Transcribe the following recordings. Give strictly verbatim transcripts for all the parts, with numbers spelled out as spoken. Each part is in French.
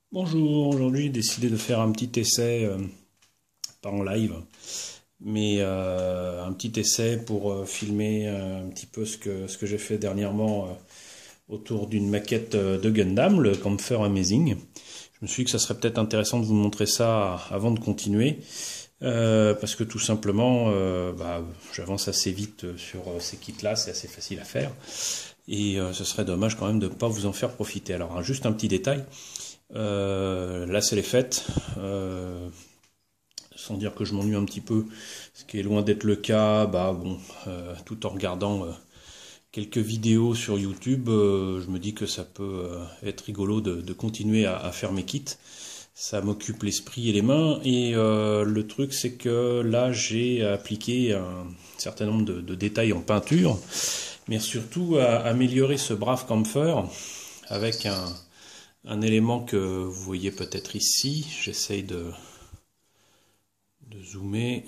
Bonjour, aujourd'hui j'ai décidé de faire un petit essai, euh, pas en live, mais euh, un petit essai pour euh, filmer euh, un petit peu ce que, ce que j'ai fait dernièrement euh, autour d'une maquette euh, de Gundam, le Campher Amazing. Je me suis dit que ça serait peut-être intéressant de vous montrer ça avant de continuer, euh, parce que tout simplement, euh, bah, j'avance assez vite sur euh, ces kits-là, c'est assez facile à faire, et euh, ce serait dommage quand même de ne pas vous en faire profiter. Alors, hein, juste un petit détail. Euh, là, c'est les fêtes. Euh, sans dire que je m'ennuie un petit peu, ce qui est loin d'être le cas. Bah bon, euh, tout en regardant euh, quelques vidéos sur YouTube, euh, je me dis que ça peut euh, être rigolo de, de continuer à, à faire mes kits. Ça m'occupe l'esprit et les mains. Et euh, le truc, c'est que là, j'ai appliqué un certain nombre de, de détails en peinture, mais surtout à améliorer ce brave camphor avec un Un élément que vous voyez peut-être ici, j'essaye de, de zoomer.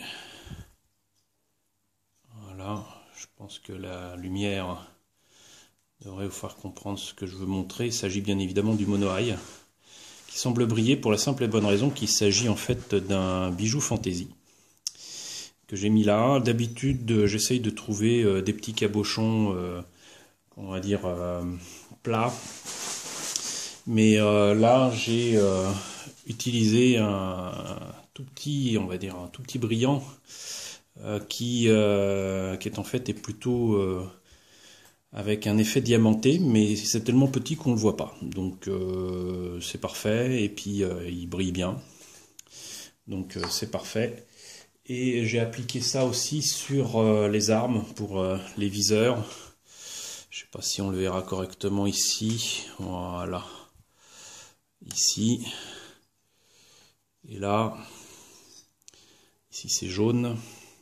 Voilà, je pense que la lumière devrait vous faire comprendre ce que je veux montrer. Il s'agit bien évidemment du monoeil, qui semble briller pour la simple et bonne raison qu'il s'agit en fait d'un bijou fantaisie que j'ai mis là. D'habitude, j'essaye de trouver euh, des petits cabochons, euh, on va dire, euh, plats. Mais euh, là, j'ai euh, utilisé un, un tout petit, on va dire, un tout petit brillant euh, qui, euh, qui est en fait est plutôt euh, avec un effet diamanté, mais c'est tellement petit qu'on ne le voit pas. Donc euh, c'est parfait, et puis euh, il brille bien. Donc euh, c'est parfait. Et j'ai appliqué ça aussi sur euh, les armes pour euh, les viseurs. Je ne sais pas si on le verra correctement ici. Voilà. Ici. Et là. Ici c'est jaune.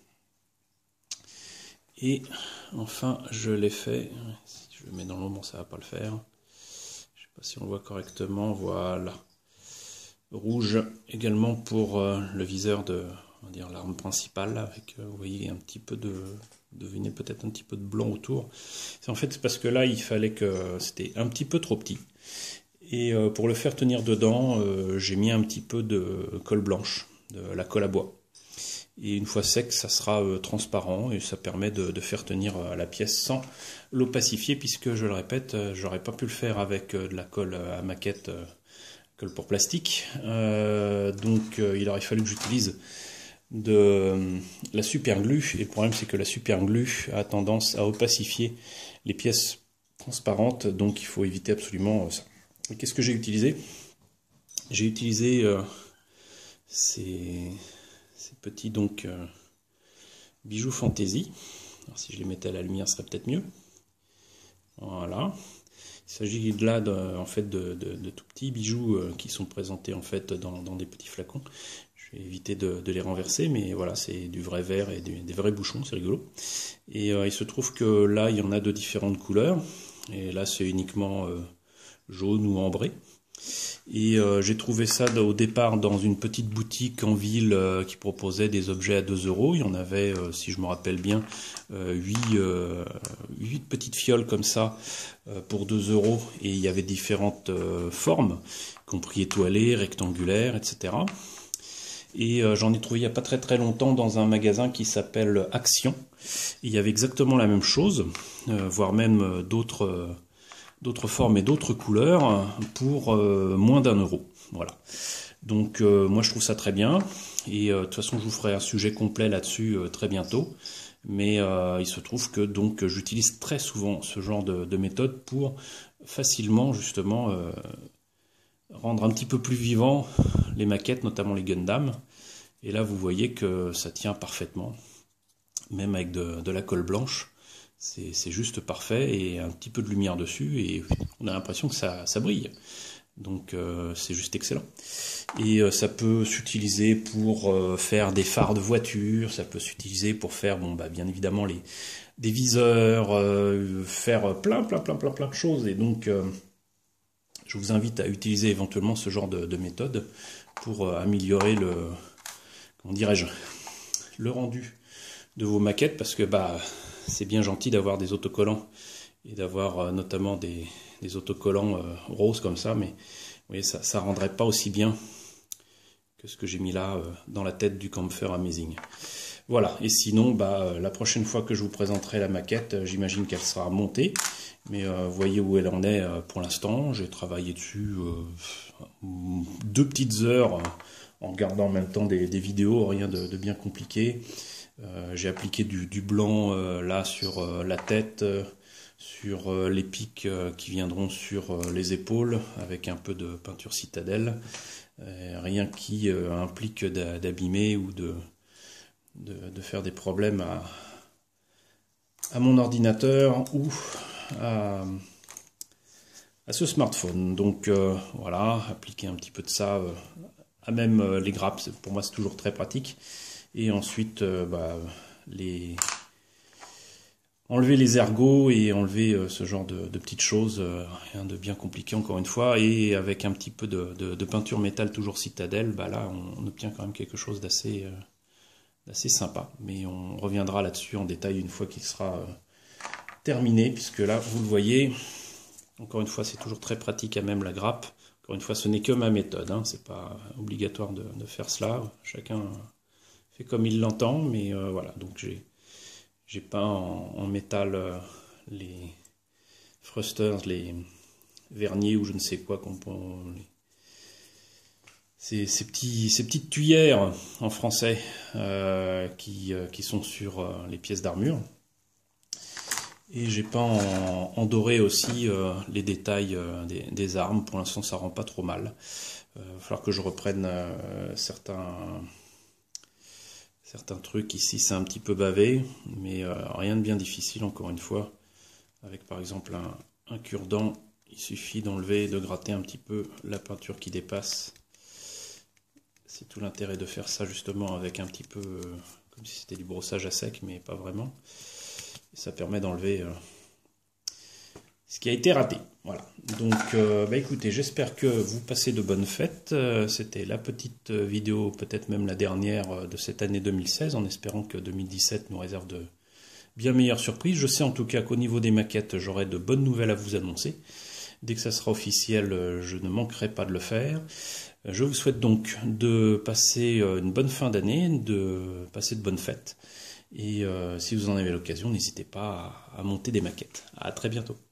Et enfin je l'ai fait. Si je le mets dans l'ombre, ça ne va pas le faire. Je ne sais pas si on le voit correctement. Voilà. Rouge également pour euh, le viseur de on va dire l'arme principale, avec euh, vous voyez un petit peu de, devinez peut-être un petit peu de blanc autour. C'est en fait parce que là il fallait que c'était un petit peu trop petit. Et euh, pour le faire tenir dedans, euh, j'ai mis un petit peu de colle blanche, de la colle à bois. Et une fois sec, ça sera euh, transparent et ça permet de, de faire tenir euh, la pièce sans l'opacifier, puisque je le répète, euh, j'aurais pas pu le faire avec euh, de la colle à maquette, euh, colle pour plastique. Euh, donc euh, il aurait fallu que j'utilise de euh, la super glue. Et le problème, c'est que la super glue a tendance à opacifier les pièces transparentes, donc il faut éviter absolument euh, ça. Et qu'est-ce que j'ai utilisé? J'ai utilisé euh, ces, ces petits donc euh, bijoux fantaisie. Alors, si je les mettais à la lumière, ce serait peut-être mieux. Voilà. Il s'agit de là de, en fait de, de, de tout petits bijoux euh, qui sont présentés en fait dans, dans des petits flacons. Je vais éviter de, de les renverser, mais voilà, c'est du vrai verre et des, des vrais bouchons, c'est rigolo. Et euh, il se trouve que là, il y en a de différentes couleurs. Et là, c'est uniquement euh, jaune ou ambré. Et euh, j'ai trouvé ça au départ dans une petite boutique en ville euh, qui proposait des objets à deux euros. Il y en avait, euh, si je me rappelle bien, euh, huit, euh, huit petites fioles comme ça euh, pour deux euros. Et il y avait différentes euh, formes, y compris étoilées, rectangulaires, et cetera. Et euh, j'en ai trouvé il n'y a pas très très longtemps dans un magasin qui s'appelle Action. Et il y avait exactement la même chose, euh, voire même euh, d'autres... Euh, d'autres formes et d'autres couleurs pour euh, moins d'un euro. Voilà. Donc euh, moi je trouve ça très bien. Et euh, de toute façon je vous ferai un sujet complet là-dessus euh, très bientôt. Mais euh, il se trouve que donc j'utilise très souvent ce genre de, de méthode pour facilement justement euh, rendre un petit peu plus vivant les maquettes, notamment les Gundam. Et là vous voyez que ça tient parfaitement, même avec de, de la colle blanche. C'est juste parfait, et un petit peu de lumière dessus et on a l'impression que ça, ça brille. Donc euh, c'est juste excellent. Et euh, ça peut s'utiliser pour euh, faire des phares de voiture, ça peut s'utiliser pour faire, bon bah bien évidemment les des viseurs, euh, faire plein plein plein plein plein de choses. Et donc euh, je vous invite à utiliser éventuellement ce genre de, de méthode pour euh, améliorer le, comment dirais-je, le rendu de vos maquettes, parce que bah c'est bien gentil d'avoir des autocollants et d'avoir euh, notamment des, des autocollants euh, roses comme ça, mais voyez, ça ça rendrait pas aussi bien que ce que j'ai mis là euh, dans la tête du Campfer Amazing. Voilà, et sinon, bah, euh, la prochaine fois que je vous présenterai la maquette, euh, j'imagine qu'elle sera montée. Mais euh, vous voyez où elle en est euh, pour l'instant. J'ai travaillé dessus euh, deux petites heures euh, en regardant en même temps des, des vidéos, rien de, de bien compliqué. Euh, j'ai appliqué du, du blanc euh, là sur euh, la tête, euh, sur euh, les pics euh, qui viendront sur euh, les épaules, avec un peu de peinture citadelle. Euh, rien qui euh, implique d'abîmer ou de, de, de faire des problèmes à, à mon ordinateur ou à, à ce smartphone. Donc euh, voilà, appliquer un petit peu de ça euh, à même euh, les grappes, pour moi c'est toujours très pratique. Et ensuite euh, bah, les enlever les ergots et enlever euh, ce genre de, de petites choses, euh, rien de bien compliqué encore une fois, et avec un petit peu de, de, de peinture métal toujours citadelle, bah là on, on obtient quand même quelque chose d'assez euh, d'assez sympa. Mais on reviendra là-dessus en détail une fois qu'il sera euh, terminé, puisque là vous le voyez, encore une fois c'est toujours très pratique à même la grappe. Encore une fois ce n'est que ma méthode, hein, c'est pas obligatoire de, de faire cela, chacun fait comme il l'entend, mais euh, voilà, donc j'ai J'ai peint en, en métal euh, les thrusters, les verniers ou je ne sais quoi, qu'on, les, ces, ces, petits, ces petites tuyères en français euh, qui, euh, qui sont sur euh, les pièces d'armure. Et j'ai peint en, en doré aussi euh, les détails euh, des, des armes. Pour l'instant ça rend pas trop mal. Il euh, va falloir que je reprenne euh, certains... Certains trucs ici c'est un petit peu bavé, mais euh, rien de bien difficile encore une fois. Avec par exemple un, un cure-dent, il suffit d'enlever et de gratter un petit peu la peinture qui dépasse. C'est tout l'intérêt de faire ça justement avec un petit peu, euh, comme si c'était du brossage à sec, mais pas vraiment. Et ça permet d'enlever euh, ce qui a été raté. Voilà. Donc, euh, bah écoutez, j'espère que vous passez de bonnes fêtes. Euh, C'était la petite vidéo, peut-être même la dernière de cette année deux mille seize, en espérant que deux mille dix-sept nous réserve de bien meilleures surprises. Je sais en tout cas qu'au niveau des maquettes, j'aurai de bonnes nouvelles à vous annoncer. Dès que ça sera officiel, je ne manquerai pas de le faire. Je vous souhaite donc de passer une bonne fin d'année, de passer de bonnes fêtes. Et euh, si vous en avez l'occasion, n'hésitez pas à, à monter des maquettes. À très bientôt.